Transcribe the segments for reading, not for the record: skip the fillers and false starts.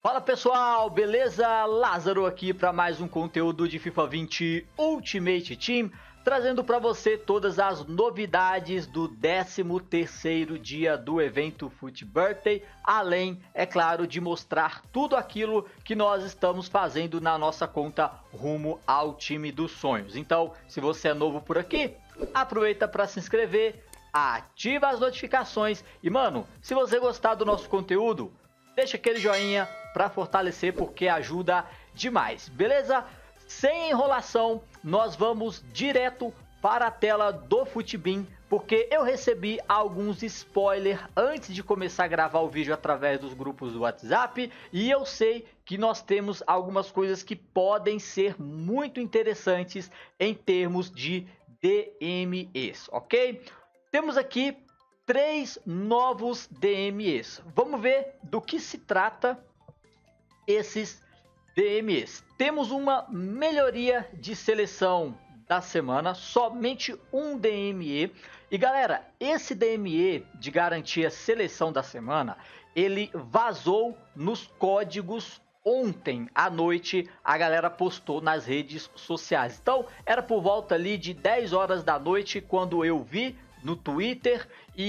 Fala pessoal, beleza? Lázaro aqui para mais um conteúdo de FIFA 20 Ultimate Team, trazendo para você todas as novidades do 13º dia do evento FUT Birthday, além, é claro, de mostrar tudo aquilo que nós estamos fazendo na nossa conta rumo ao time dos sonhos. Então, se você é novo por aqui, aproveita para se inscrever, ativa as notificações e, mano, se você gostar do nosso conteúdo, deixa aquele joinha para fortalecer porque ajuda demais, beleza? Sem enrolação, nós vamos direto para a tela do Futbin, porque eu recebi alguns spoilers antes de começar a gravar o vídeo através dos grupos do WhatsApp e eu sei que nós temos algumas coisas que podem ser muito interessantes em termos de DMEs, ok? Temos aqui 3 novos DMEs. Vamos ver do que se trata esses DMEs. Temos uma melhoria de seleção da semana, somente um DME. E galera, esse DME de garantia seleção da semana, ele vazou nos códigos ontem à noite, a galera postou nas redes sociais. Então, era por volta ali de 10 horas da noite quando eu vi no Twitter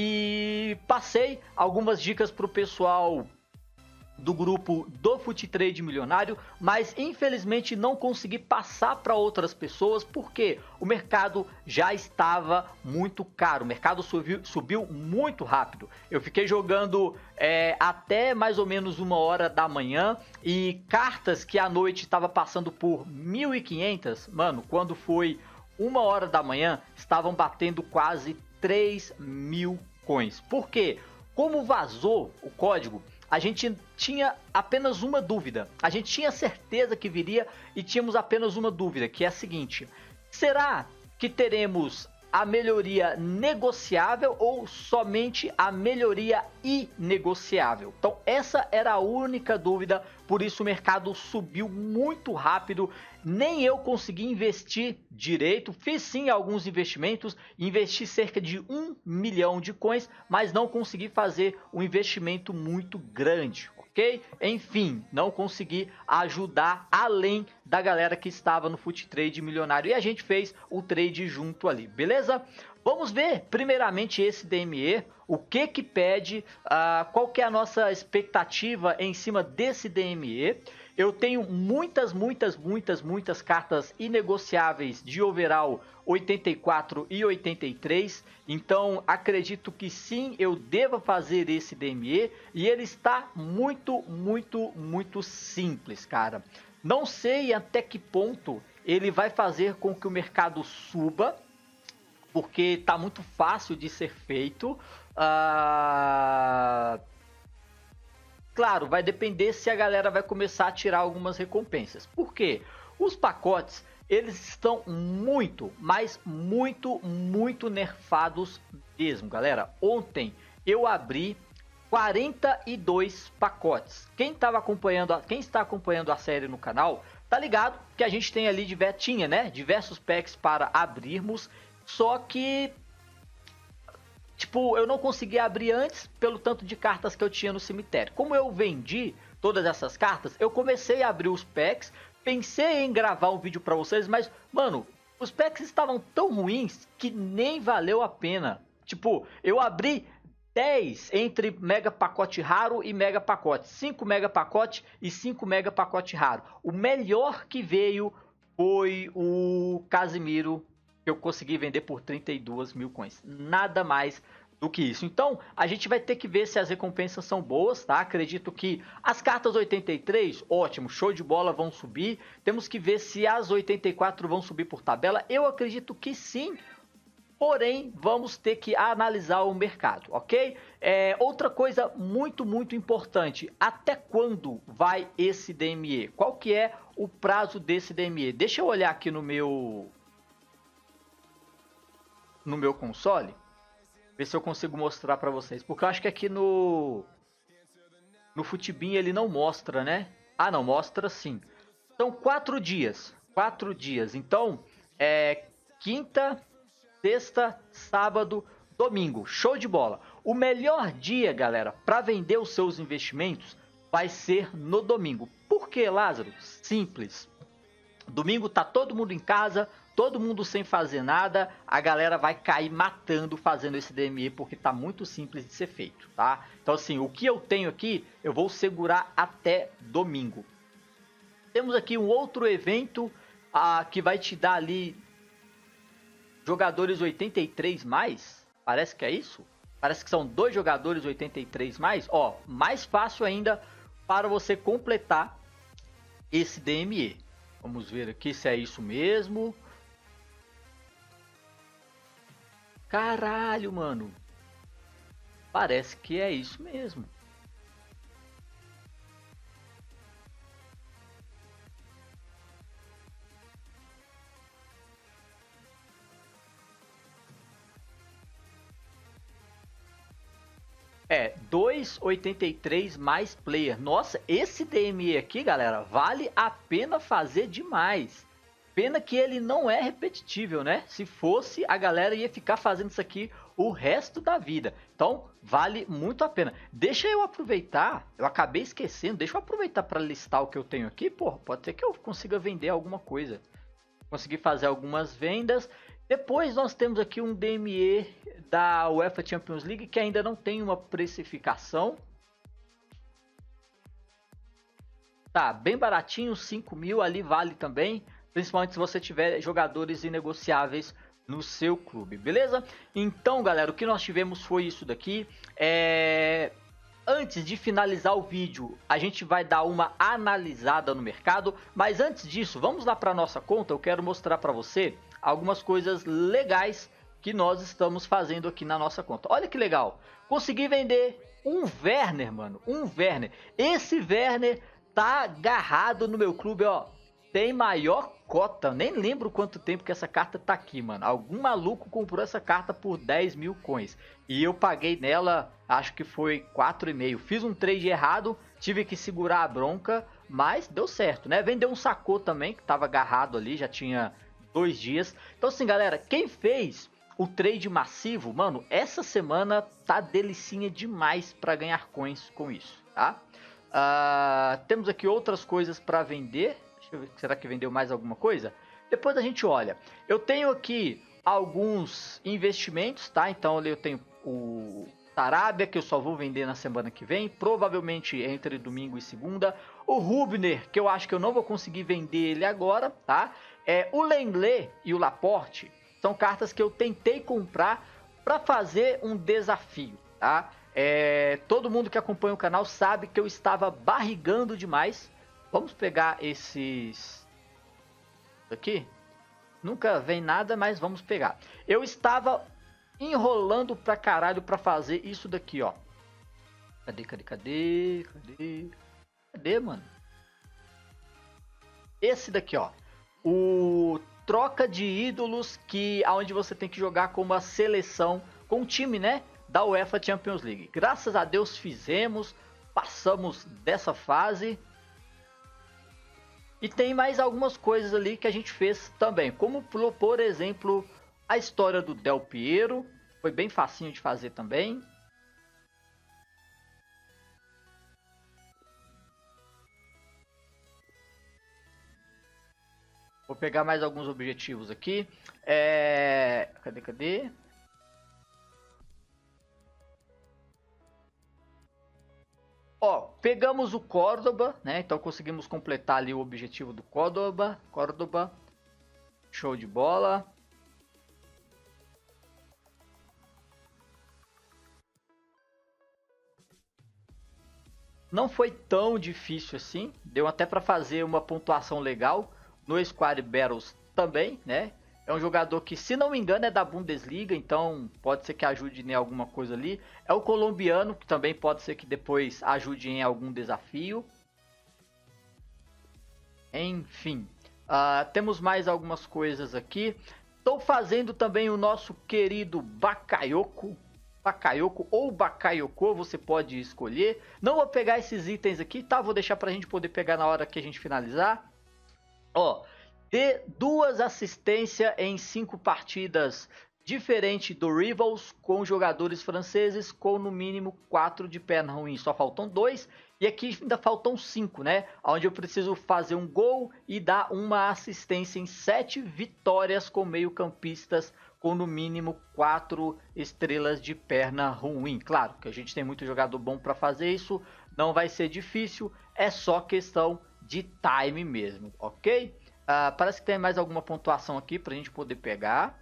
e passei algumas dicas para o pessoal do grupo do FUT Trade Milionário, mas infelizmente não consegui passar para outras pessoas porque o mercado já estava muito caro, o mercado subiu muito rápido. Eu fiquei jogando até mais ou menos 1h da manhã e cartas que à noite estava passando por 1.500, mano, quando foi 1h da manhã estavam batendo quase 3.000 coins. Por quê? Como vazou o código, a gente tinha apenas uma dúvida. A gente tinha certeza que viria e tínhamos apenas uma dúvida, que é a seguinte: será que teremos a melhoria negociável ou somente a melhoria inegociável? Então essa era a única dúvida, por isso o mercado subiu muito rápido. Nem eu consegui investir direito, fiz sim alguns investimentos, investi cerca de 1 milhão de coins, mas não consegui fazer um investimento muito grande, ok? Enfim, não consegui ajudar além da galera que estava no FUT Trade Milionário e a gente fez o trade junto ali, beleza? Vamos ver primeiramente esse DME, o que que pede, qual que é a nossa expectativa em cima desse DME. Eu tenho muitas cartas inegociáveis de overall 84 e 83, então acredito que sim, eu devo fazer esse DME e ele está muito simples, cara. Não sei até que ponto ele vai fazer com que o mercado suba, porque tá muito fácil de ser feito. Claro, vai depender se a galera vai começar a tirar algumas recompensas. Por quê? Os pacotes, eles estão muito nerfados mesmo, galera. Ontem eu abri 42 pacotes. Quem está acompanhando a série no canal, tá ligado que a gente tem ali diversos packs para abrirmos, só que tipo, eu não consegui abrir antes pelo tanto de cartas que eu tinha no cemitério. Como eu vendi todas essas cartas, eu comecei a abrir os packs, pensei em gravar um vídeo pra vocês, mas, mano, os packs estavam tão ruins que nem valeu a pena. Tipo, eu abri 10 entre mega pacote raro e mega pacote, 5 mega pacote e 5 mega pacote raro. O melhor que veio foi o Casimiro, que eu consegui vender por 32.000 coins. Nada mais do que isso. Então, a gente vai ter que ver se as recompensas são boas, tá? Acredito que as cartas 83, ótimo, show de bola, vão subir. Temos que ver se as 84 vão subir por tabela. Eu acredito que sim, porém, vamos ter que analisar o mercado, ok? Outra coisa muito importante, até quando vai esse DME? Qual que é o prazo desse DME? Deixa eu olhar aqui no meu console, ver se eu consigo mostrar para vocês, porque eu acho que aqui no Futbin ele não mostra, né? Ah, não, mostra sim. São 4 dias, então quinta, sexta, sábado, domingo, show de bola. O melhor dia, galera, para vender os seus investimentos vai ser no domingo. Por que, Lázaro? Simples. Domingo tá todo mundo em casa, todo mundo sem fazer nada, a galera vai cair matando fazendo esse DME porque tá muito simples de ser feito, tá? Então assim, o que eu tenho aqui, eu vou segurar até domingo. Temos aqui um outro evento que vai te dar ali jogadores 83 mais, parece que é isso? Parece que são 2 jogadores 83 mais, ó, mais fácil ainda para você completar esse DME. Vamos ver aqui se é isso mesmo. Caralho, mano. Parece que é isso mesmo. É, 2,83 mais player. Nossa, esse DME aqui, galera, vale a pena fazer demais. Pena que ele não é repetível, né? Se fosse, a galera ia ficar fazendo isso aqui o resto da vida. Então, vale muito a pena. Deixa eu aproveitar, eu acabei esquecendo, deixa eu aproveitar para listar o que eu tenho aqui. Pô, pode ser que eu consiga vender alguma coisa. Conseguir fazer algumas vendas. Depois nós temos aqui um DME da UEFA Champions League que ainda não tem uma precificação. Tá, bem baratinho, 5 mil, ali vale também. Principalmente se você tiver jogadores inegociáveis no seu clube, beleza? Então, galera, o que nós tivemos foi isso daqui. Antes de finalizar o vídeo, a gente vai dar uma analisada no mercado. Mas antes disso, vamos lá para a nossa conta. Eu quero mostrar para você algumas coisas legais que nós estamos fazendo aqui na nossa conta. Olha que legal. Consegui vender um Werner, mano. Um Werner. Esse Werner tá agarrado no meu clube, ó. Tem maior cota. Nem lembro quanto tempo que essa carta tá aqui, mano. Algum maluco comprou essa carta por 10 mil coins. E eu paguei nela, acho que foi 4,5. Fiz um trade errado, tive que segurar a bronca, mas deu certo, né? Vendeu um sacô também, que tava agarrado ali, já tinha 2 dias. Então assim, galera, quem fez o trade massivo, mano, essa semana tá delicinha demais para ganhar coins com isso, tá? Temos aqui outras coisas para vender. Deixa eu ver, será que vendeu mais alguma coisa? Depois a gente olha. Eu tenho aqui alguns investimentos, tá? Então eu tenho o Sarabia, que eu só vou vender na semana que vem, provavelmente entre domingo e segunda. O Rubner, que eu acho que eu não vou conseguir vender ele agora, tá? O Lenglet e o Laporte são cartas que eu tentei comprar para fazer um desafio, tá? Todo mundo que acompanha o canal sabe que eu estava barrigando demais. Vamos pegar esses aqui. Nunca vem nada, mas vamos pegar. Eu estava enrolando pra caralho pra fazer isso daqui, ó. Cadê, mano? Esse daqui, ó. O troca de ídolos, aonde você tem que jogar com uma seleção, com um time, né? Da UEFA Champions League. Graças a Deus fizemos, passamos dessa fase. E tem mais algumas coisas ali que a gente fez também, como por exemplo a história do Del Piero, foi bem facinho de fazer também. Vou pegar mais alguns objetivos aqui. Cadê? Ó, pegamos o Córdoba, né? Então conseguimos completar ali o objetivo do Córdoba. Show de bola. Não foi tão difícil assim. Deu até para fazer uma pontuação legal no Squad Battles também, né? É um jogador que, se não me engano, é da Bundesliga, então pode ser que ajude em alguma coisa ali. É o colombiano, que também pode ser que depois ajude em algum desafio. Enfim, temos mais algumas coisas aqui. Estou fazendo também o nosso querido Bakayoko. Bakayoko ou Bakayoko, você pode escolher. Não vou pegar esses itens aqui, tá? Vou deixar para a gente poder pegar na hora que a gente finalizar. Ó, ter 2 assistências em 5 partidas, diferente do Rivals, com jogadores franceses com no mínimo 4 de perna ruim. Só faltam 2 E aqui ainda faltam 5, né? Onde eu preciso fazer um gol e dar uma assistência em 7 vitórias com meio-campistas com no mínimo 4 estrelas de perna ruim. Claro que a gente tem muito jogador bom para fazer isso, não vai ser difícil, é só questão de time mesmo, ok? Parece que tem mais alguma pontuação aqui para a gente poder pegar.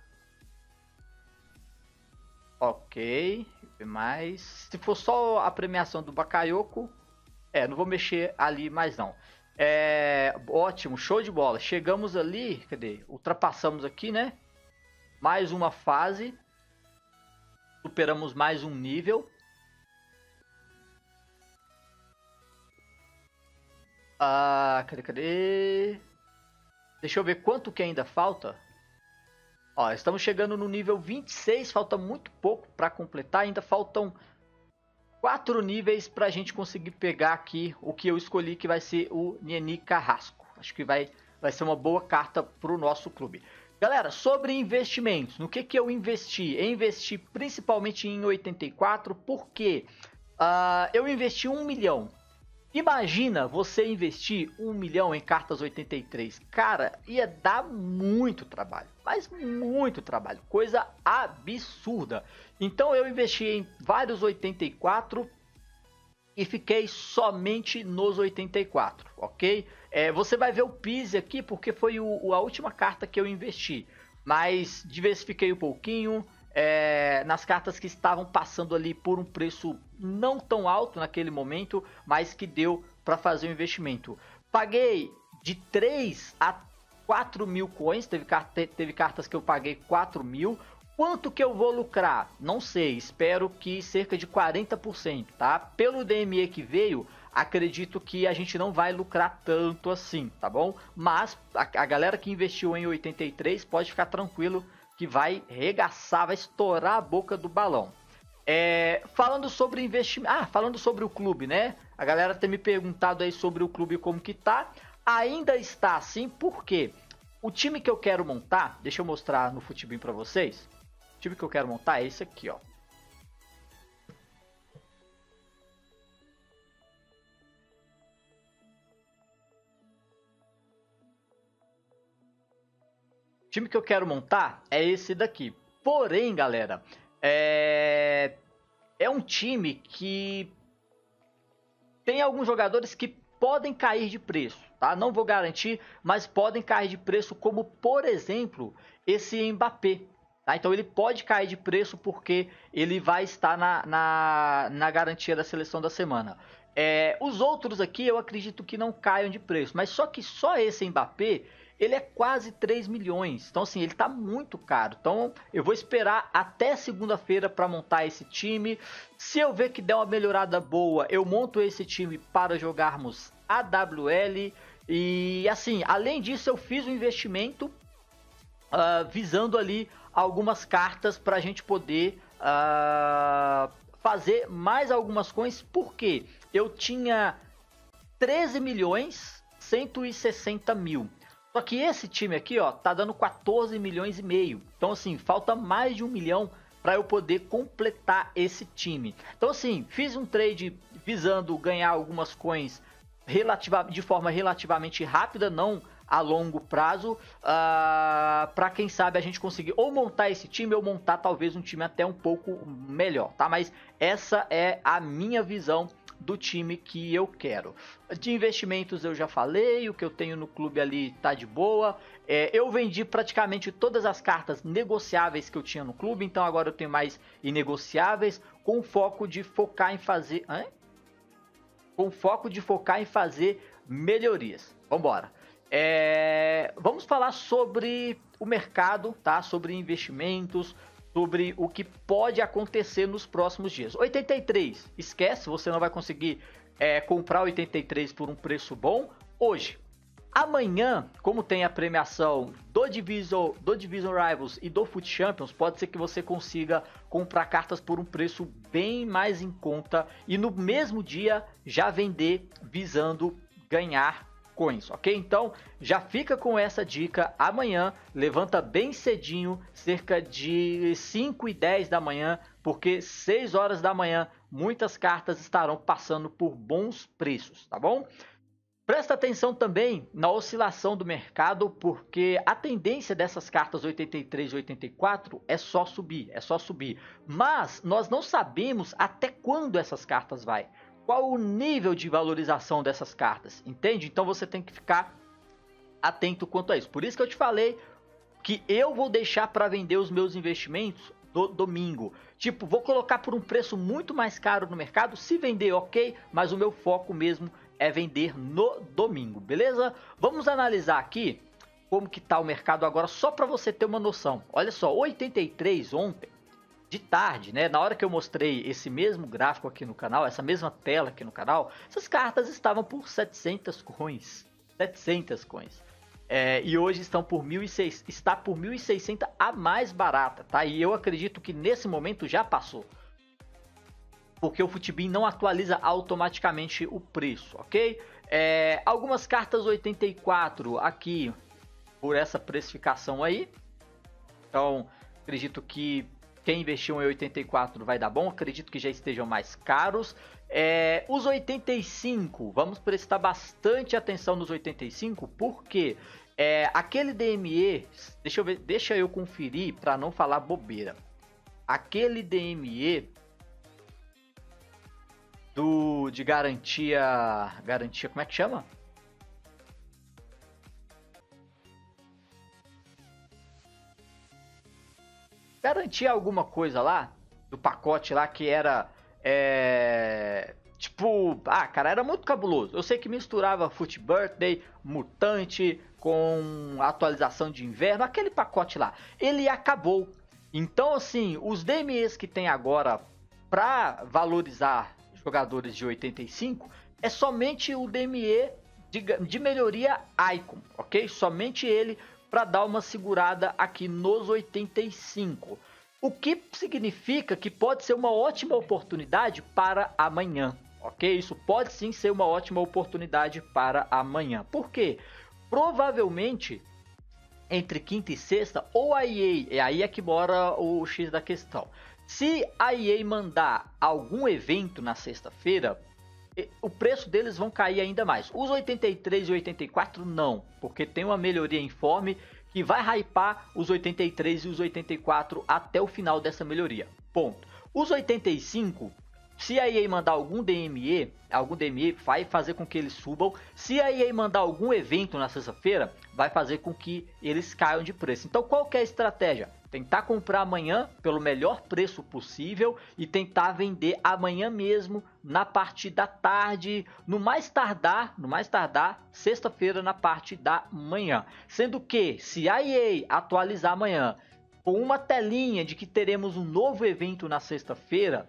Ok, mais. Se for só a premiação do Bakayoko, não vou mexer ali mais não. Ótimo, show de bola. Chegamos ali, cadê? Ultrapassamos aqui, né? Mais uma fase. Superamos mais um nível. Cadê? Deixa eu ver quanto que ainda falta. Ó, estamos chegando no nível 26, falta muito pouco para completar. Ainda faltam 4 níveis para a gente conseguir pegar aqui o que eu escolhi, que vai ser o Neni Carrasco. Acho que vai ser uma boa carta para o nosso clube. Galera, sobre investimentos, no que eu investi? Eu investi principalmente em 84, porque eu investi 1 milhão. Imagina você investir 1 milhão em cartas 83. Cara, ia dar muito trabalho, mas muito trabalho, coisa absurda. Então eu investi em vários 84 e fiquei somente nos 84, ok? Você vai ver o Pise aqui porque foi a última carta que eu investi, mas diversifiquei um pouquinho nas cartas que estavam passando ali por um preço não tão alto naquele momento, mas que deu para fazer o investimento. Paguei de 3 a 4 mil coins, teve cartas que eu paguei 4 mil. Quanto que eu vou lucrar? Não sei, espero que cerca de 40%, tá? Pelo DME que veio, acredito que a gente não vai lucrar tanto assim, tá bom? Mas a galera que investiu em 83 pode ficar tranquilo que vai regaçar, vai estourar a boca do balão. Falando sobre investimento, falando sobre o clube, né? A galera tem me perguntado aí sobre o clube como que tá. Ainda está assim, porque o time que eu quero montar, deixa eu mostrar no Futibin para vocês. O time que eu quero montar é esse aqui, ó. O time que eu quero montar é esse daqui. Porém, galera, é um time que tem alguns jogadores que podem cair de preço, tá? Não vou garantir, mas podem cair de preço, como por exemplo esse Mbappé. Tá? Então ele pode cair de preço porque ele vai estar na garantia da seleção da semana. Os outros aqui eu acredito que não caiam de preço, mas só esse Mbappé ele é quase 3 milhões. Então assim, ele tá muito caro. Então eu vou esperar até segunda-feira para montar esse time. Se eu ver que der uma melhorada boa, eu monto esse time para jogarmos AWL. E assim, além disso eu fiz um investimento visando ali algumas cartas para a gente poder fazer mais algumas coins, porque eu tinha 13 milhões 160 mil. Só que esse time aqui, ó, tá dando 14 milhões e meio. Então, assim, falta mais de 1 milhão para eu poder completar esse time. Então, assim, fiz um trade visando ganhar algumas coins de forma relativamente rápida, não a longo prazo, para quem sabe a gente conseguir ou montar esse time ou montar talvez um time até um pouco melhor, tá? Mas essa é a minha visão do time que eu quero. De investimentos eu já falei, o que eu tenho no clube ali tá de boa. Eu vendi praticamente todas as cartas negociáveis que eu tinha no clube, então agora eu tenho mais inegociáveis, com foco de focar em fazer... melhorias. Vambora. Vamos falar sobre o mercado, tá? Sobre investimentos, sobre o que pode acontecer nos próximos dias. 83, esquece, você não vai conseguir comprar 83 por um preço bom hoje. Amanhã, como tem a premiação do Division Rivals e do Foot Champions, pode ser que você consiga comprar cartas por um preço bem mais em conta e no mesmo dia já vender visando ganhar coins, ok? Então já fica com essa dica. Amanhã levanta bem cedinho, cerca de 5 e 10 da manhã, porque 6 horas da manhã muitas cartas estarão passando por bons preços, tá bom? Presta atenção também na oscilação do mercado, porque a tendência dessas cartas 83 e 84 é só subir, Mas nós não sabemos até quando essas cartas vai. Qual o nível de valorização dessas cartas, entende? Então você tem que ficar atento quanto a isso. Por isso que eu te falei que eu vou deixar para vender os meus investimentos no domingo. Tipo, vou colocar por um preço muito mais caro no mercado, se vender ok, mas o meu foco mesmo é vender no domingo, beleza? Vamos analisar aqui como que tá o mercado agora, só para você ter uma noção. Olha só, 83 ontem, de tarde, né? Na hora que eu mostrei esse mesmo gráfico aqui no canal, essa mesma tela aqui no canal, essas cartas estavam por 700 coins. 700 coins. E hoje estão por 1.600, está por 1.600 a mais barata, tá? E eu acredito que nesse momento já passou. Porque o Futibin não atualiza automaticamente o preço, ok? Algumas cartas 84 aqui por essa precificação aí. Então, acredito que quem investiu em 84 vai dar bom. Acredito que já estejam mais caros. Os 85, vamos prestar bastante atenção nos 85, porque aquele DME, deixa eu conferir para não falar bobeira. Aquele DME de garantia, como é que chama? Garantia alguma coisa lá, do pacote lá que era, tipo, cara, era muito cabuloso. Eu sei que misturava Foot Birthday, Mutante, com atualização de inverno, aquele pacote lá, ele acabou. Então, assim, os DMEs que tem agora para valorizar jogadores de 85 é somente o DME de melhoria Icon, ok? Somente ele para dar uma segurada aqui nos 85. O que significa que pode ser uma ótima oportunidade para amanhã, ok? Isso pode sim ser uma ótima oportunidade para amanhã. Por quê? Provavelmente entre quinta e sexta, ou a EA, aí é que mora o X da questão. Se a EA mandar algum evento na sexta-feira, o preço deles vão cair ainda mais. Os 83 e 84 não, porque tem uma melhoria informe que vai hypar os 83 e os 84 até o final dessa melhoria. Ponto. Os 85, se a EA mandar algum DME vai fazer com que eles subam. Se a EA mandar algum evento na sexta-feira, vai fazer com que eles caiam de preço. Então qual que é a estratégia? Tentar comprar amanhã pelo melhor preço possível e tentar vender amanhã mesmo na parte da tarde, no mais tardar, sexta-feira na parte da manhã. Sendo que se a EA atualizar amanhã com uma telinha de que teremos um novo evento na sexta-feira,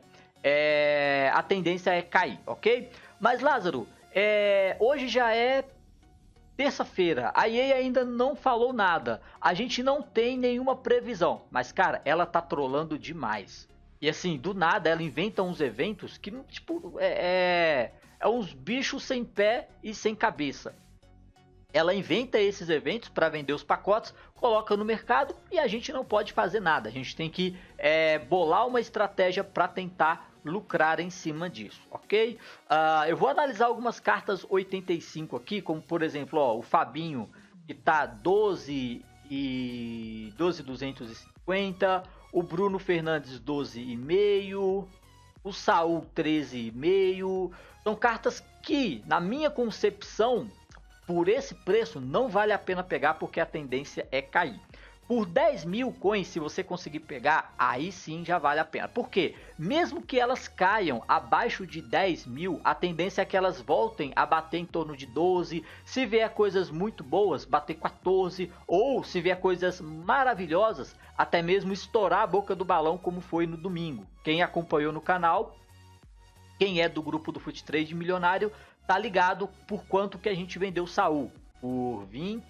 a tendência é cair, ok? Mas Lázaro, hoje já é terça-feira, a EA ainda não falou nada, a gente não tem nenhuma previsão, mas cara, ela tá trolando demais. E assim, do nada ela inventa uns eventos que tipo, uns bichos sem pé e sem cabeça. Ela inventa esses eventos para vender os pacotes, coloca no mercado e a gente não pode fazer nada. A gente tem que bolar uma estratégia para tentar lucrar em cima disso, ok? Eu vou analisar algumas cartas 85 aqui, como por exemplo, o Fabinho, que tá 12.250, o Bruno Fernandes 12,5, o Saul 13,5. São cartas que, na minha concepção, por esse preço não vale a pena pegar, porque a tendência é cair. Por 10 mil coins, se você conseguir pegar, aí sim já vale a pena. Por quê? Mesmo que elas caiam abaixo de 10 mil, a tendência é que elas voltem a bater em torno de 12. Se vier coisas muito boas, bater 14. Ou se vier coisas maravilhosas, até mesmo estourar a boca do balão, como foi no domingo. Quem acompanhou no canal, quem é do grupo do Fut Trade Milionário, tá ligado por quanto que a gente vendeu o Saul. Por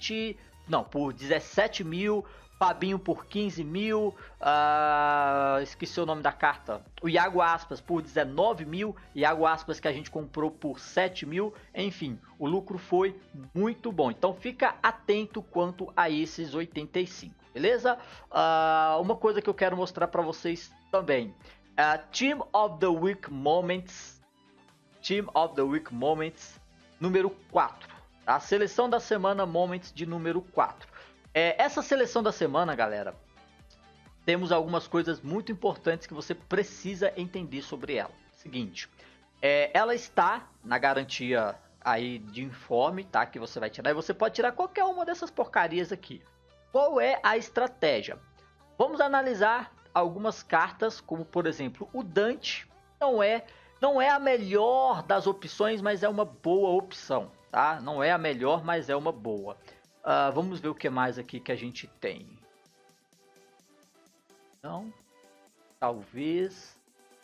17 mil, Fabinho por 15 mil, esqueci o nome da carta, o Iago Aspas por 19 mil, Iago Aspas que a gente comprou por 7 mil, enfim, o lucro foi muito bom. Então fica atento quanto a esses 85, beleza? Uma coisa que eu quero mostrar para vocês também, Team of the Week Moments. Team of the Week Moments número 4. A seleção da semana Moments de número 4. Essa seleção da semana, galera, temos algumas coisas muito importantes que você precisa entender sobre ela. Seguinte, ela está na garantia aí de informe, tá? Que você vai tirar. E você pode tirar qualquer uma dessas porcarias aqui. Qual é a estratégia? Vamos analisar algumas cartas, como por exemplo o Dante. Não é a melhor das opções, mas é uma boa opção, tá? Não é a melhor, mas é uma boa. Vamos ver o que mais aqui que a gente tem. Não, talvez.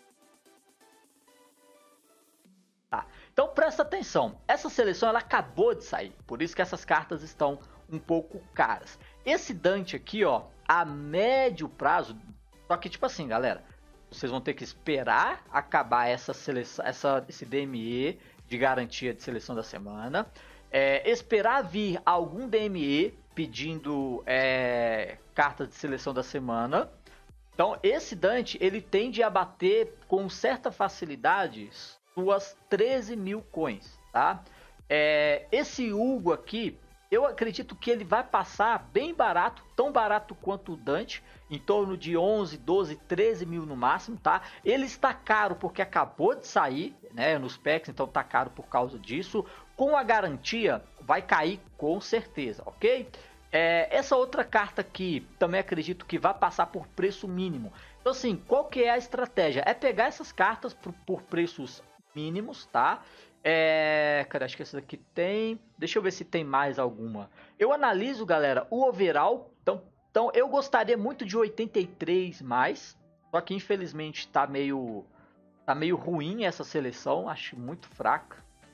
Tá. Então presta atenção. Essa seleção ela acabou de sair, por isso que essas cartas estão um pouco caras. Esse Dante aqui, ó, a médio prazo, só que tipo assim, galera, vocês vão ter que esperar acabar essa seleção, esse DME de garantia de seleção da semana. Esperar vir algum DME pedindo cartas de seleção da semana. Então esse Dante ele tende a bater com certa facilidade suas 13 mil coins, tá? Esse Hugo aqui, eu acredito que ele vai passar bem barato, tão barato quanto o Dante, em torno de 11, 12, 13 mil no máximo, tá? Ele está caro porque acabou de sair, né, nos packs, então tá caro por causa disso. Com a garantia, vai cair com certeza, ok? Essa outra carta aqui, também acredito que vai passar por preço mínimo. Então assim, qual que é a estratégia? É pegar essas cartas por preços mínimos, tá? Cara, acho que essa daqui tem. Deixa eu ver se tem mais alguma. Eu analiso, galera, o overall. Então eu gostaria muito de 83 mais. Só que infelizmente tá meio ruim essa seleção. Acho muito fraca.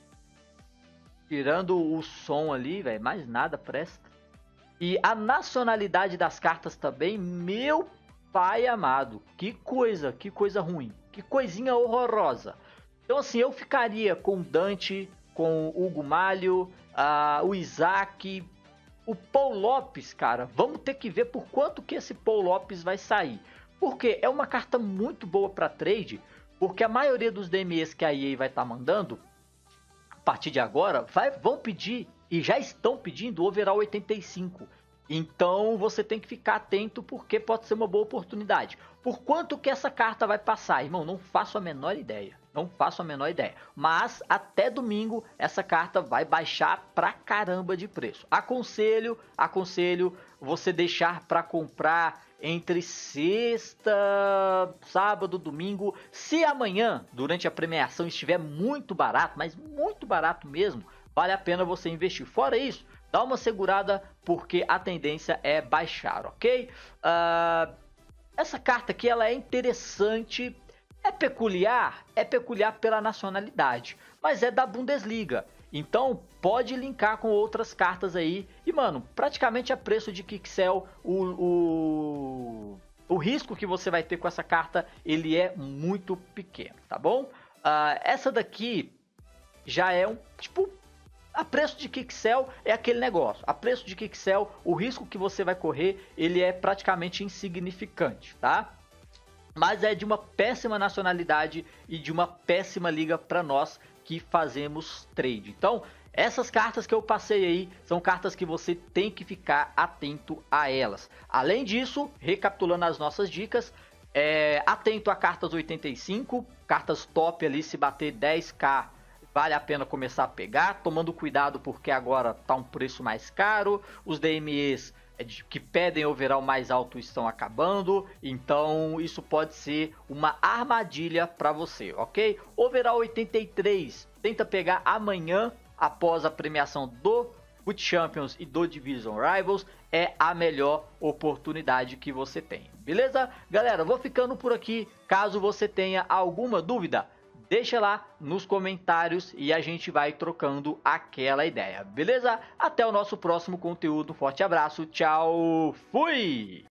Tirando o som ali, velho, mais nada presta. E a nacionalidade das cartas também, meu pai amado. Que coisa ruim. Que coisinha horrorosa. Então assim, eu ficaria com o Dante, com o Hugo Malho, o Isaac, o Paul Lopes, cara. Vamos ter que ver por quanto que esse Paul Lopes vai sair. Porque é uma carta muito boa para trade, porque a maioria dos DMEs que a EA vai estar mandando, a partir de agora, vão pedir, e já estão pedindo, o overall 85. Então você tem que ficar atento porque pode ser uma boa oportunidade. Por quanto que essa carta vai passar? Irmão, não faço a menor ideia. Não faço a menor ideia. Mas até domingo essa carta vai baixar pra caramba de preço. Aconselho você deixar para comprar entre sexta, sábado, domingo. Se amanhã, durante a premiação, estiver muito barato, mas muito barato mesmo, vale a pena você investir. Fora isso, dá uma segurada porque a tendência é baixar, ok? Essa carta aqui ela é interessante, é peculiar pela nacionalidade, mas é da Bundesliga. Então pode linkar com outras cartas aí. E mano, praticamente a preço de Kixel, o risco que você vai ter com essa carta, ele é muito pequeno, tá bom? Essa daqui já é tipo... A preço de Kixel é aquele negócio. A preço de Kixel, o risco que você vai correr, ele é praticamente insignificante, tá? Mas é de uma péssima nacionalidade e de uma péssima liga para nós que fazemos trade. Então, essas cartas que eu passei aí são cartas que você tem que ficar atento a elas. Além disso, recapitulando as nossas dicas, atento a cartas 85, cartas top ali, se bater 10k, vale a pena começar a pegar, tomando cuidado porque agora tá um preço mais caro, os DMEs que pedem overall mais alto estão acabando, então isso pode ser uma armadilha para você, ok? Overall 83, tenta pegar amanhã após a premiação do Foot Champions e do Division Rivals, é a melhor oportunidade que você tem, beleza? Galera, vou ficando por aqui, caso você tenha alguma dúvida, deixa lá nos comentários e a gente vai trocando aquela ideia, beleza? Até o nosso próximo conteúdo, forte abraço, tchau, fui!